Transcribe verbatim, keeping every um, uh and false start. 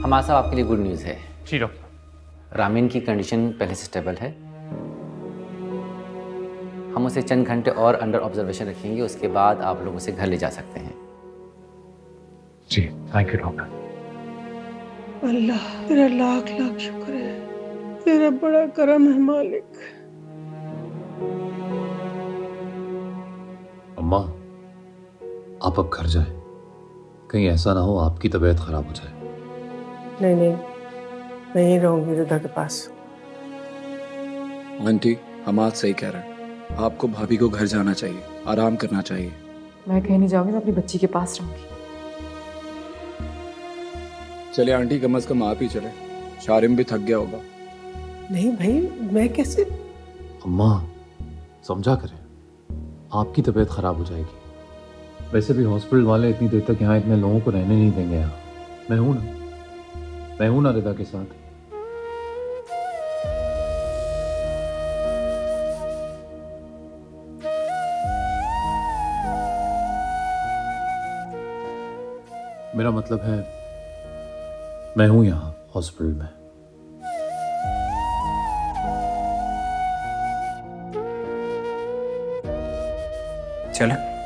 हमारा साहब आपके लिए गुड न्यूज़ है। जी डॉक्टर। रामीन की कंडीशन पहले से स्टेबल है। हम उसे चंद घंटे और अंडर ऑब्जर्वेशन रखेंगे, उसके बाद आप लोग उसे घर ले जा सकते हैं। जी थैंक यू डॉक्टर। अल्लाह तेरा लाख लाख शुक्र है, तेरा बड़ा करम है मालिक। अम्मा आप अब घर जाए, कहीं ऐसा ना हो आपकी तबीयत खराब हो जाए। नहीं नहीं, मैं यहीं रहूंगी रिदा के पास। आंटी हमाद सही कह रहे हैं, आपको भाभी को घर जाना चाहिए, आराम करना चाहिए। मैं कहीं नहीं जाऊंगी, मैं अपनी बच्ची के पास रहूंगी। चले आंटी, कम से कम आप ही चले, शारिम भी थक गया होगा। नहीं भाई, मैं कैसे। अम्मा समझा करें, आपकी तबीयत खराब हो जाएगी। वैसे भी हॉस्पिटल वाले इतनी देर तक यहाँ इतने लोगों को रहने नहीं देंगे। यहाँ मैं हूं ना, मैं हूं ना रिदा के साथ। मेरा मतलब है मैं हूं यहाँ हॉस्पिटल में। चले